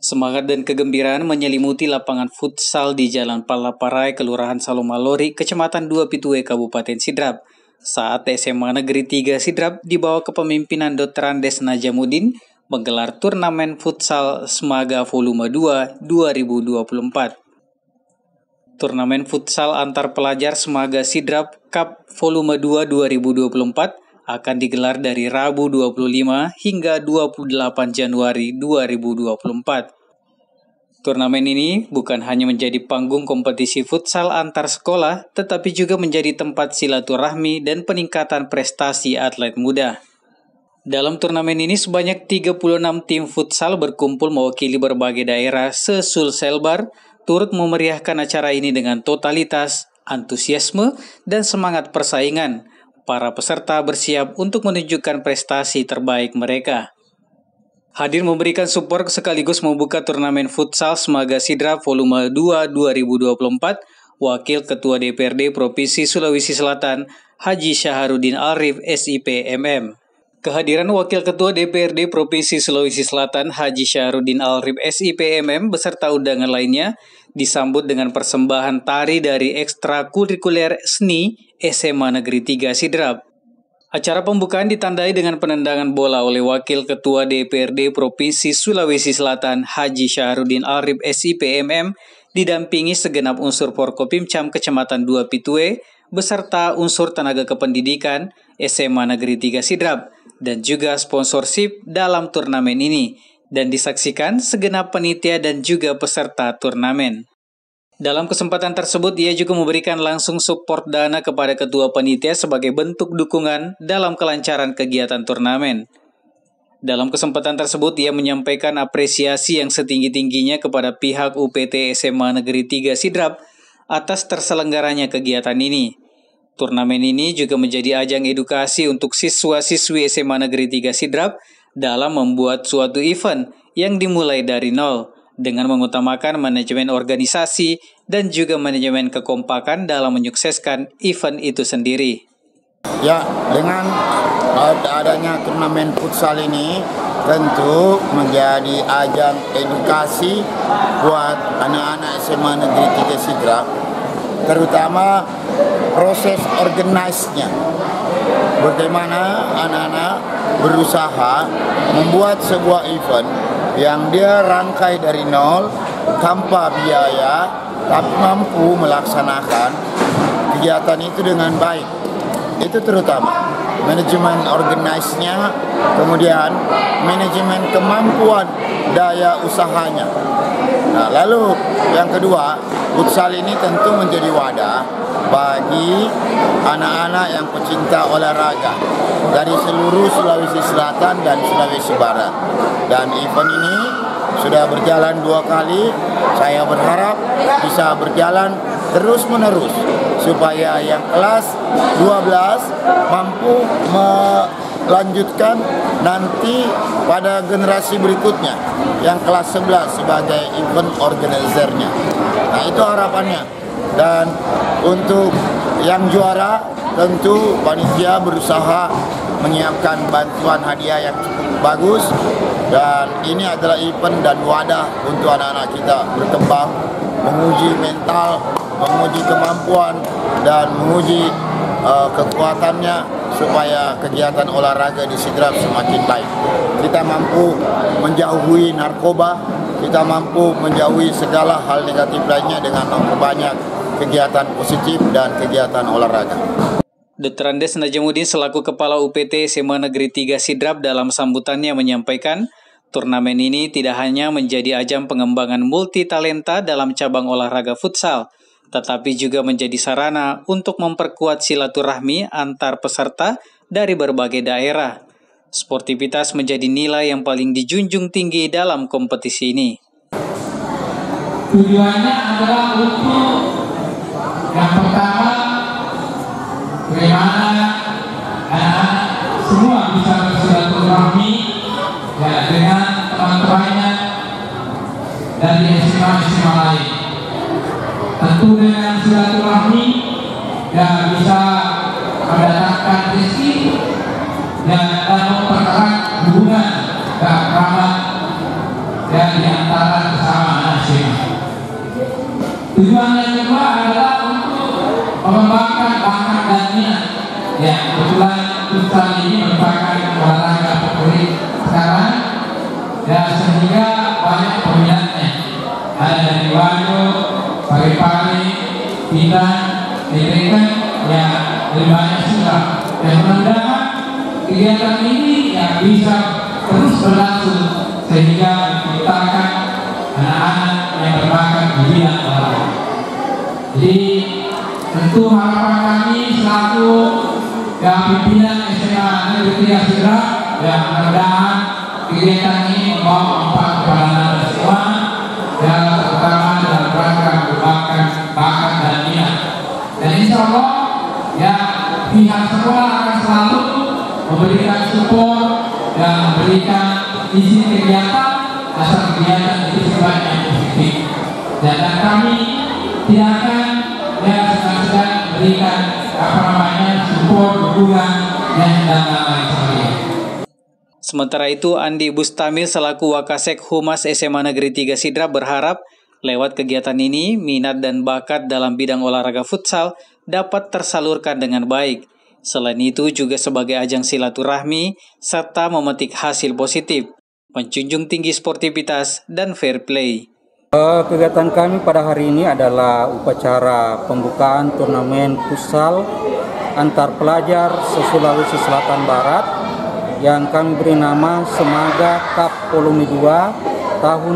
Semangat dan kegembiraan menyelimuti lapangan futsal di Jalan Palaparai, Kelurahan Salomalori, Kecamatan Dua Pitue, Kabupaten Sidrap. Saat SMA Negeri 3 Sidrap di bawah kepemimpinan Dr. Andes Najamuddin menggelar turnamen futsal Smaga Volume 2 2024. Turnamen futsal antar pelajar Smaga Sidrap Cup Volume 2 2024 akan digelar dari Rabu 25 hingga 28 Januari 2024. Turnamen ini bukan hanya menjadi panggung kompetisi futsal antar sekolah, tetapi juga menjadi tempat silaturahmi dan peningkatan prestasi atlet muda. Dalam turnamen ini sebanyak 36 tim futsal berkumpul mewakili berbagai daerah se-Sulselbar, turut memeriahkan acara ini dengan totalitas, antusiasme, dan semangat persaingan. Para peserta bersiap untuk menunjukkan prestasi terbaik mereka. Hadir memberikan support sekaligus membuka turnamen futsal Smaga Sidrap Volume 2 2024, Wakil Ketua DPRD Provinsi Sulawesi Selatan, Haji Syahrudin Arif, SIP MM. Kehadiran Wakil Ketua DPRD Provinsi Sulawesi Selatan, Haji Syahrudin Arif, SIP MM, beserta undangan lainnya, disambut dengan persembahan tari dari ekstrakurikuler seni SMA Negeri 3 Sidrap. Acara pembukaan ditandai dengan penendangan bola oleh Wakil Ketua DPRD Provinsi Sulawesi Selatan, Haji Syahrudin Arif, SIP MM, didampingi segenap unsur Forkopimcam Kecamatan Dua Pitue, beserta unsur tenaga kependidikan SMA Negeri 3 Sidrap, dan juga sponsorship dalam turnamen ini, dan disaksikan segenap panitia dan juga peserta turnamen. Dalam kesempatan tersebut, ia juga memberikan langsung support dana kepada ketua panitia sebagai bentuk dukungan dalam kelancaran kegiatan turnamen. Dalam kesempatan tersebut, ia menyampaikan apresiasi yang setinggi-tingginya kepada pihak UPT SMA Negeri 3 Sidrap atas terselenggaranya kegiatan ini. Turnamen ini juga menjadi ajang edukasi untuk siswa-siswi SMA Negeri 3 Sidrap dalam membuat suatu event yang dimulai dari nol, dengan mengutamakan manajemen organisasi dan juga manajemen kekompakan dalam menyukseskan event itu sendiri. Ya, dengan adanya turnamen futsal ini tentu menjadi ajang edukasi buat anak-anak SMA Negeri 3 Sidrap, terutama proses organize-nya. Bagaimana anak-anak berusaha membuat sebuah event yang dia rangkai dari nol tanpa biaya, tapi mampu melaksanakan kegiatan itu dengan baik. Itu terutama manajemen organize-nya, kemudian manajemen kemampuan daya usahanya. Nah, lalu yang kedua, futsal ini tentu menjadi wadah bagi anak-anak yang pecinta olahraga dari seluruh Sulawesi Selatan dan Sulawesi Barat. Dan event ini sudah berjalan 2 kali. Saya berharap bisa berjalan terus-menerus supaya yang kelas 12 mampu melanjutkan nanti pada generasi berikutnya yang kelas 11 sebagai event organizer-nya. Nah, itu harapannya. Dan untuk yang juara tentu panitia berusaha menyiapkan bantuan hadiah yang cukup bagus, dan ini adalah event dan wadah untuk anak-anak kita berkembang, menguji mental, menguji kemampuan, dan menguji kekuatannya supaya kegiatan olahraga di Sidrap semakin baik. Kita mampu menjauhi narkoba, kita mampu menjauhi segala hal negatif lainnya dengan memperbanyak kegiatan positif dan kegiatan olahraga. Dr. Andes Najamuddin selaku Kepala UPT SMA Negeri 3 Sidrap dalam sambutannya menyampaikan, turnamen ini tidak hanya menjadi ajang pengembangan multitalenta dalam cabang olahraga futsal, tetapi juga menjadi sarana untuk memperkuat silaturahmi antar peserta dari berbagai daerah. Sportivitas menjadi nilai yang paling dijunjung tinggi dalam kompetisi ini. Tujuannya adalah untuk yang pertama, bagaimana anak-anak semua bisa bersilaturahmi ya, dengan teman-temannya dari SMA lain. Tentu dengan silaturahmi ya bisa mendatangkan rezeki dan mempererat hubungan dan kerabat ya di antara sesama anak SMA. Tujuan yang kedua adalah untuk mengembangkan bakat dan minat. Ya, kebetulan futsal ini merupakan olahraga favorit sekarang, ya sehingga banyak peminatnya. Ada dari Wajo, Parepare, Pinang, Dedekan, ya lebih banyak sudah. Dan mudah-mudahan kegiatan ini ya bisa terus berlangsung sehingga menciptakan anak-anak yang berbakat di bidang olahraga. Jadi tentu harapan kami selaku pimpinan SMA Negeri 3 Sidrap, ya mudah-mudahan kegiatan ini membawa manfaat kepada anak semua, ya terutama dalam rangka mengembangkan bakat dan minat. Dan insya Allah ya pihak sekolah akan selalu memberikan support dan memberikan izin kegiatan asal kegiatan itu sifatnya positif. Dan kami tidak akan sedang memberikan support dukungan yang sedang lain. Sementara itu, Andi Bustamil selaku Wakasek Humas SMA Negeri 3 Sidrap berharap lewat kegiatan ini minat dan bakat dalam bidang olahraga futsal dapat tersalurkan dengan baik. Selain itu juga sebagai ajang silaturahmi serta memetik hasil positif, menjunjung tinggi sportivitas dan fair play. Kegiatan kami pada hari ini adalah upacara pembukaan turnamen futsal antar pelajar se-Sulawesi Selatan Barat yang kami beri nama Semaga Cup Volume 2 tahun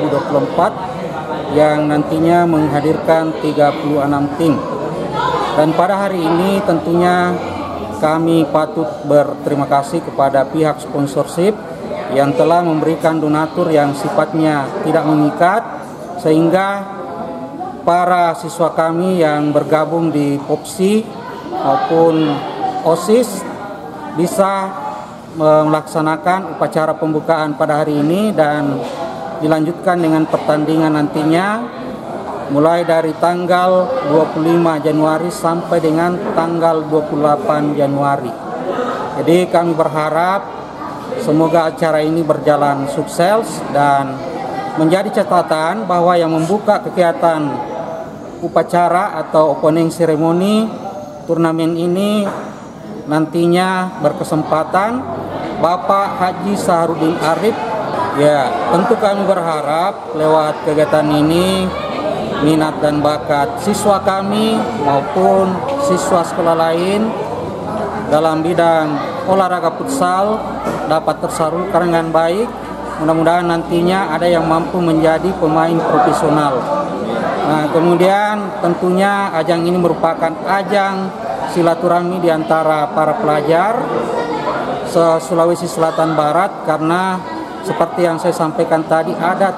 2024 yang nantinya menghadirkan 36 tim. Dan pada hari ini tentunya kami patut berterima kasih kepada pihak sponsorship yang telah memberikan donatur yang sifatnya tidak mengikat, sehingga para siswa kami yang bergabung di POPSI maupun OSIS bisa melaksanakan upacara pembukaan pada hari ini dan dilanjutkan dengan pertandingan nantinya mulai dari tanggal 25 Januari sampai dengan tanggal 28 Januari. Jadi kami berharap semoga acara ini berjalan sukses dan menjadi catatan bahwa yang membuka kegiatan upacara atau opening ceremony turnamen ini nantinya berkesempatan Bapak Haji Saharudin Arif. Ya, tentu kami berharap lewat kegiatan ini minat dan bakat siswa kami maupun siswa sekolah lain dalam bidang olahraga futsal dapat tersalurkan dengan baik. Mudah-mudahan nantinya ada yang mampu menjadi pemain profesional. Nah, kemudian tentunya ajang ini merupakan ajang silaturahmi di antara para pelajar se-Sulawesi Selatan Barat karena seperti yang saya sampaikan tadi ada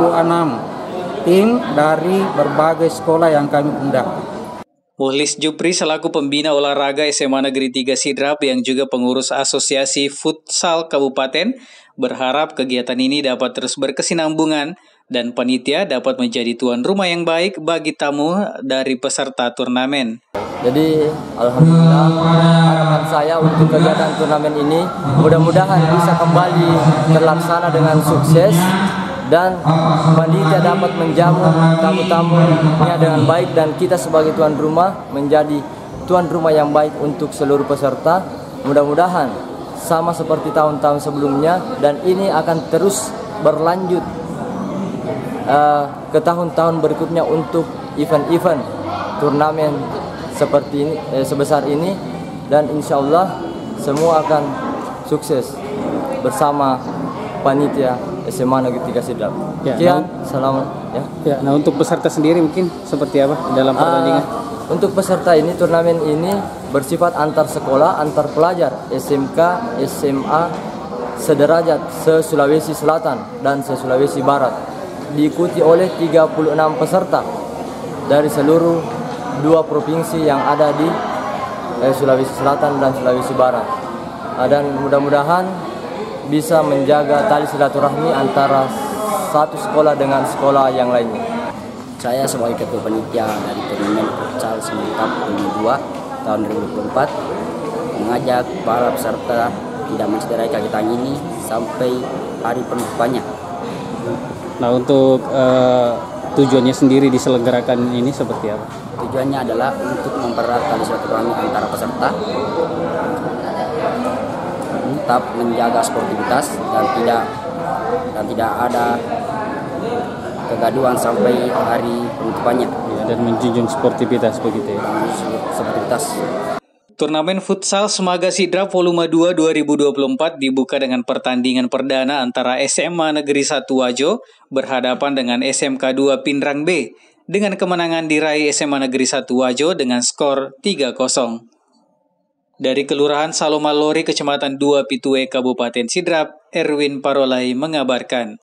36 tim dari berbagai sekolah yang kami undang. Muhlis Jupri selaku pembina olahraga SMA Negeri 3 Sidrap yang juga pengurus Asosiasi Futsal Kabupaten berharap kegiatan ini dapat terus berkesinambungan dan panitia dapat menjadi tuan rumah yang baik bagi tamu dari peserta turnamen. Jadi alhamdulillah harapan saya untuk kegiatan turnamen ini mudah-mudahan bisa kembali terlaksana dengan sukses dan panitia dapat menjamu tamu-tamunya dengan baik dan kita sebagai tuan rumah menjadi tuan rumah yang baik untuk seluruh peserta. Mudah-mudahan sama seperti tahun-tahun sebelumnya dan ini akan terus berlanjut ke tahun-tahun berikutnya untuk event-event turnamen seperti ini sebesar ini dan insya Allah semua akan sukses bersama panitia SMA Negeri 3 Sidrap. Sekian, selamat ya. Nah untuk peserta sendiri mungkin seperti apa dalam pertandingan? Untuk peserta ini turnamen ini bersifat antar sekolah, antar pelajar SMK, SMA sederajat se-Sulawesi Selatan dan se-Sulawesi Barat. Diikuti oleh 36 peserta dari seluruh 2 provinsi yang ada di Sulawesi Selatan dan Sulawesi Barat. Dan mudah-mudahan bisa menjaga tali silaturahmi antara satu sekolah dengan sekolah yang lainnya. Saya sebagai ketua panitia dari turnamen futsal Sementap Volume 2 tahun 2024 mengajak para peserta tidak mencederai kaki tangan ini sampai hari penutupannya Nah, untuk tujuannya sendiri diselenggarakan ini seperti apa? Tujuannya adalah untuk mempererat tali silaturahmi antara peserta, tetap menjaga sportivitas dan tidak ada kegaduhan sampai hari penutupannya. Ya, dan menjunjung sportivitas begitu ya. Sportivitas. Turnamen futsal Semaga Sidrap Volume 2 2024 dibuka dengan pertandingan perdana antara SMA Negeri 1 Wajo berhadapan dengan SMK 2 Pindrang B dengan kemenangan diraih SMA Negeri 1 Wajo dengan skor 3-0. Dari Kelurahan Salomalori, Kecamatan 2 Pitue, Kabupaten Sidrap, Erwin Parolai mengabarkan.